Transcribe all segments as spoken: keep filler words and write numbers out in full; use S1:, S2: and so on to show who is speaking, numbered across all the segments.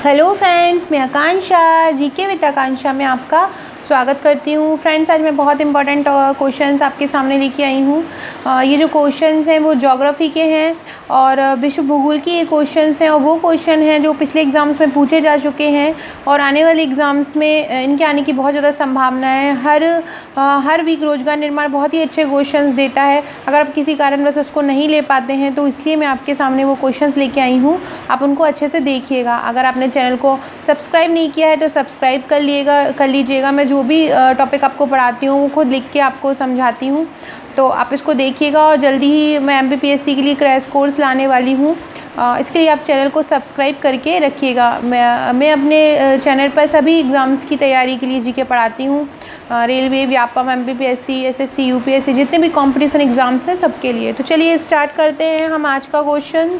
S1: Hello friends, मैं आकांक्षा GK with आकांक्षा में आपका स्वागत करती हूँ। फ्रेंड्स, आज मैं बहुत इंपॉर्टेंट क्वेश्चंस आपके सामने लेके आई हूँ। ये जो क्वेश्चंस हैं वो ज्योग्राफी के हैं और विश्व भूगोल की ये क्वेश्चंस हैं और वो क्वेश्चन हैं जो पिछले एग्ज़ाम्स में पूछे जा चुके हैं और आने वाले एग्ज़ाम्स में इनके आने की बहुत ज़्यादा संभावना है। हर हर वीक रोजगार निर्माण बहुत ही अच्छे क्वेश्चंस देता है। अगर आप किसी कारणवश उसको नहीं ले पाते हैं तो इसलिए मैं आपके सामने वो क्वेश्चंस लेके आई हूँ। आप उनको अच्छे से देखिएगा। अगर आपने चैनल को सब्सक्राइब नहीं किया है तो सब्सक्राइब कर लिएगा कर लीजिएगा। मैं जो भी टॉपिक आपको पढ़ाती हूँ वो खुद लिख के आपको समझाती हूँ, तो आप इसको देखिएगा। और जल्दी ही मैं M P P S C के लिए क्रैश कोर्स लाने वाली हूँ, इसके लिए आप चैनल को सब्सक्राइब करके रखिएगा। मैं मैं अपने चैनल पर सभी एग्ज़ाम्स की तैयारी के लिए जीके पढ़ाती हूँ। Railway, Vyapam, M P P S C, S S C, U P S C, जितने भी कंपटीशन एग्ज़ाम्स हैं सबके लिए। तो चलिए स्टार्ट करते हैं हम आज का क्वेश्चन।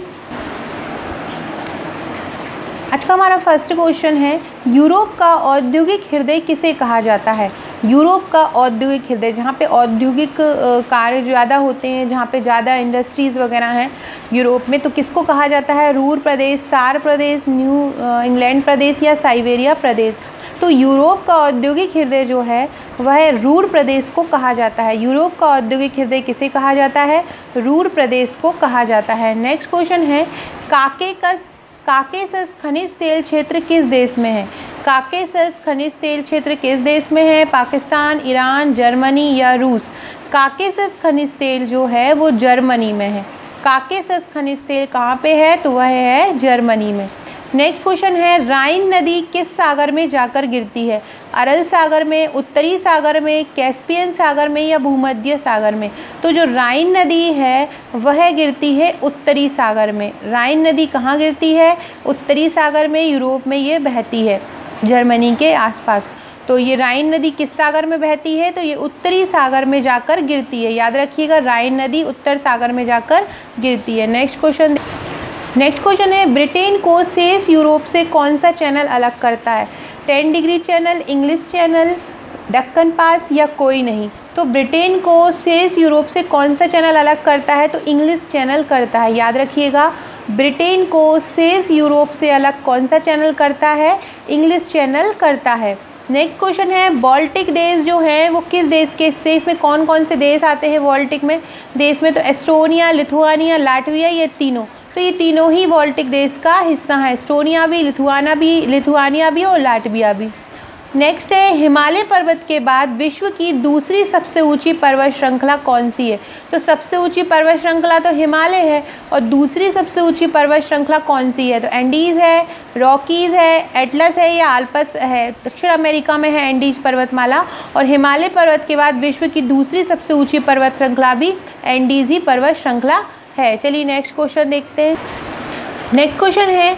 S1: आज का हमारा फर्स्ट क्वेश्चन है, यूरोप का औद्योगिक हृदय किसे कहा जाता है? यूरोप का औद्योगिक हृदय, जहाँ पे औद्योगिक कार्य ज़्यादा होते हैं, जहाँ पे ज़्यादा इंडस्ट्रीज़ वगैरह हैं यूरोप में, तो किसको कहा जाता है? रूर प्रदेश, सार प्रदेश, न्यू इंग्लैंड प्रदेश या साइबेरिया प्रदेश? तो यूरोप का औद्योगिक हृदय जो है वह रूर प्रदेश को कहा जाता है। यूरोप का औद्योगिक हृदय किसे कहा जाता है? रूर प्रदेश को कहा जाता है। नेक्स्ट क्वेश्चन है, काकेकस काकेसस खनिज तेल क्षेत्र किस देश में है? काकेसस खनिज तेल क्षेत्र किस देश में है? पाकिस्तान, ईरान, जर्मनी या रूस? काकेसस खनिज तेल जो है वो जर्मनी में है। काकेसस खनिज तेल कहाँ पे है? तो वह है जर्मनी में। नेक्स्ट क्वेश्चन है, राइन नदी किस सागर में जाकर गिरती है? अरल सागर में, उत्तरी सागर में, कैस्पियन सागर में या भूमध्य सागर में? तो जो राइन नदी है वह गिरती है उत्तरी सागर में। राइन नदी कहाँ गिरती है? उत्तरी सागर में, यूरोप में ये बहती है, जर्मनी के आसपास। तो ये राइन नदी किस सागर में बहती है? तो ये उत्तरी सागर में जाकर गिरती है। याद रखिएगा, राइन नदी उत्तर सागर में जाकर गिरती है। नेक्स्ट क्वेश्चन नेक्स्ट क्वेश्चन है, ब्रिटेन को शेष यूरोप से कौन सा चैनल अलग करता है? Ten degree channel, English channel, Deccan pass या कोई नहीं? तो ब्रिटेन को शेष यूरोप से कौन सा चैनल अलग करता है? तो इंग्लिश चैनल करता है। याद रखिएगा, ब्रिटेन को शेष यूरोप से अलग कौन सा चैनल करता है? इंग्लिश चैनल करता है। नेक्स्ट क्वेश्चन है, बाल्टिक देश जो हैं वो किस देश के हिस्से? इसमें कौन कौन से देश आते हैं बाल्टिक में देश में? तो एस्टोनिया, लिथुआनिया, लाटविया, ये तीनों। तो ये तीनों ही बाल्टिक देश का हिस्सा है। एस्टोनिया भी, लिथुआना भी लिथुआनिया भी और लाटविया भी। नेक्स्ट है, हिमालय पर्वत के बाद विश्व की दूसरी सबसे ऊंची पर्वत श्रृंखला कौन सी है? तो सबसे ऊंची पर्वत श्रृंखला तो हिमालय है और दूसरी सबसे ऊंची पर्वत श्रृंखला कौन सी है? तो एंडीज़ है, रॉकीज़ है, एटलस है या आल्पस है? दक्षिण अमेरिका में है एंडीज पर्वतमाला और हिमालय पर्वत के बाद विश्व की दूसरी सबसे ऊँची पर्वत श्रृंखला भी एंडीज ही पर्वत श्रृंखला है। चलिए नेक्स्ट क्वेश्चन देखते हैं। नेक्स्ट क्वेश्चन है,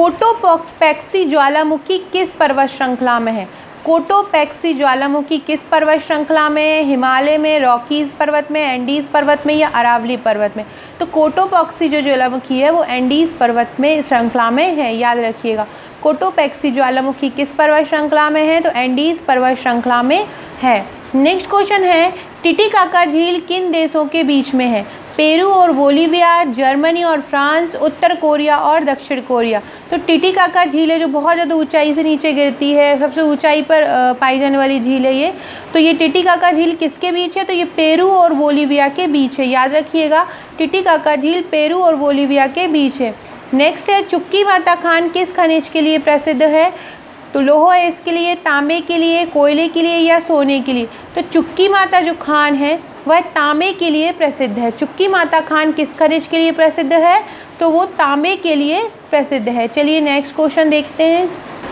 S1: कोटोपैक्सी ज्वालामुखी किस पर्वत श्रृंखला में है? कोटोपैक्सी ज्वालामुखी किस पर्वत श्रृंखला में? हिमालय में, रॉकीज़ पर्वत में, एंडीज़ पर्वत में या अरावली पर्वत में? तो कोटोपैक्सी जो ज्वालामुखी है वो एंडीज़ पर्वत में श्रृंखला में है। याद रखिएगा, कोटोपैक्सी ज्वालामुखी किस पर्वत श्रृंखला में है? तो एंडीज़ पर्वत श्रृंखला में है। नेक्स्ट क्वेश्चन है, टिटिकाका झील किन देशों के बीच में है? पेरू और बोलीविया, जर्मनी और फ्रांस, उत्तर कोरिया और दक्षिण कोरिया? तो टिटिकाका झील है जो बहुत ज़्यादा ऊंचाई से नीचे गिरती है, सबसे ऊंचाई पर पाई जाने वाली झील है ये। तो ये टिटिकाका झील किसके बीच है? तो ये पेरू और बोलीविया के बीच है। याद रखिएगा, टिटिकाका झील पेरू और बोलीविया के बीच है। नेक्स्ट है, चुक्की माता खान किस खनिज के लिए प्रसिद्ध है? तो लोहा है इसके लिए, तांबे के लिए, कोयले के लिए या सोने के लिए? तो चुक्की माता जो खान है वह तांबे के लिए प्रसिद्ध है। चुक्की माता खान किस खनिज के लिए प्रसिद्ध है? तो वो तांबे के लिए प्रसिद्ध है। चलिए नेक्स्ट क्वेश्चन देखते हैं।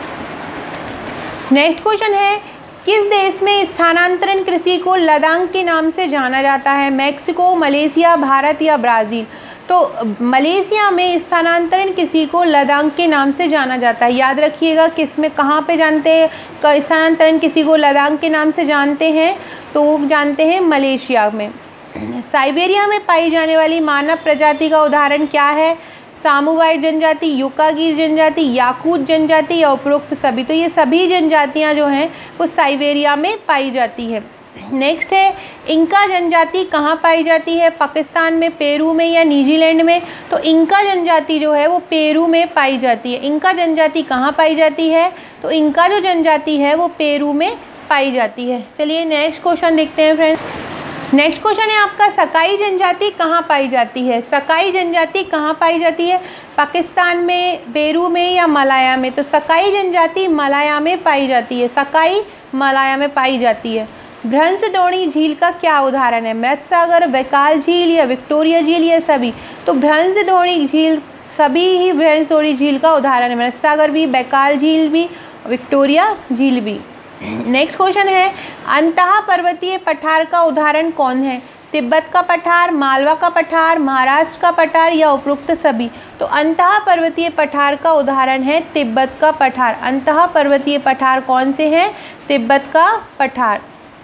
S1: नेक्स्ट क्वेश्चन है, किस देश में स्थानांतरण कृषि को लदांग के नाम से जाना जाता है? मैक्सिको, मलेशिया, भारत या ब्राज़ील? तो मलेशिया में स्थानांतरण कृषि को लदांग के नाम से जाना जाता है। याद रखिएगा, किस में कहाँ पे जानते हैं स्थानांतरण कृषि को लदांग के नाम से जानते हैं? तो वो जानते हैं मलेशिया में। साइबेरिया में पाई जाने वाली मानव प्रजाति का उदाहरण क्या है? सामूवाइड जनजाति, योकागिर जनजाति, याकूत जनजाति या उपरोक्त सभी? तो ये सभी जनजातियाँ जो हैं वो साइबेरिया में पाई जाती है। नेक्स्ट है इंका जनजाति कहाँ पाई जाती है, पाकिस्तान में, पेरू में या न्यूजीलैंड में। तो इंका जनजाति जो है वो पेरू में पाई जाती है। इंका जनजाति कहाँ पाई जाती है, तो इंका जो जनजाति है वो पेरू में पाई जाती है। चलिए नेक्स्ट क्वेश्चन देखते हैं फ्रेंड्स। नेक्स्ट क्वेश्चन है आपका सकाई जनजाति कहाँ पाई जाती है। सकाई जनजाति कहाँ पाई जाती है, पाकिस्तान में, पेरू में या मलाया में। तो सकाई जनजाति मलाया में पाई जाती है। सकाई मलाया में पाई जाती है। भ्रंशदोणी झील का क्या उदाहरण है, मृत सागर, बैकाल झील या विक्टोरिया झील या सभी। तो भ्रंशदोणी झील, सभी ही भ्रंशदोणी झील का उदाहरण है, मृत सागर भी, बैकाल झील भी, विक्टोरिया झील भी। नेक्स्ट क्वेश्चन है अंतः पर्वतीय पठार का उदाहरण कौन है, तिब्बत का पठार, मालवा का पठार, महाराष्ट्र का पठार या उपरोक्त सभी। तो अंतः पर्वतीय पठार का उदाहरण है तिब्बत का पठार। अंतः पर्वतीय पठार कौन से हैं, तिब्बत का पठार।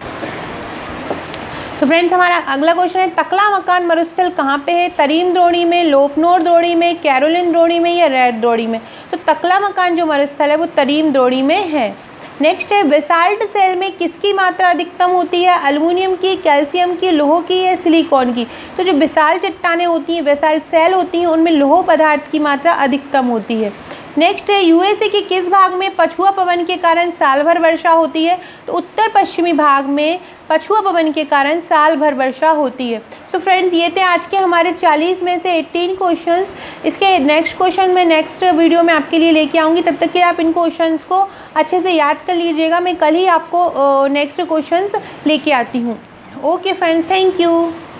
S1: तो फ्रेंड्स हमारा अगला क्वेश्चन है तकला मकान मरुस्थल कहाँ पे है, तरीम द्रोणी में, लोपनोर द्रोणी में, कैरोलिन द्रोणी में या रेड द्रोणी में। तो तकला मकान जो मरुस्थल है वो तरीम द्रोणी में है। नेक्स्ट है बेसाल्ट सेल में किसकी मात्रा अधिकतम होती है, एल्युमिनियम की, कैल्शियम की, लोह की या सिलिकॉन की। तो जो बेसाल्ट चट्टानें होती हैं, बेसाल्ट सेल होती हैं, उनमें लोह पदार्थ की मात्रा अधिकतम होती है। नेक्स्ट है यूएसए के किस भाग में पछुआ पवन के कारण साल भर वर्षा होती है। तो उत्तर पश्चिमी भाग में पछुआ पवन के कारण साल भर वर्षा होती है। सो so फ्रेंड्स ये थे आज के हमारे चालीस में से अठारह क्वेश्चंस। इसके नेक्स्ट क्वेश्चन मैं नेक्स्ट वीडियो में आपके लिए लेके आऊँगी, तब तक के आप इन क्वेश्चंस को अच्छे से याद कर लीजिएगा। मैं कल ही आपको नेक्स्ट क्वेश्चंस लेके आती हूँ। Okay friends, thank you.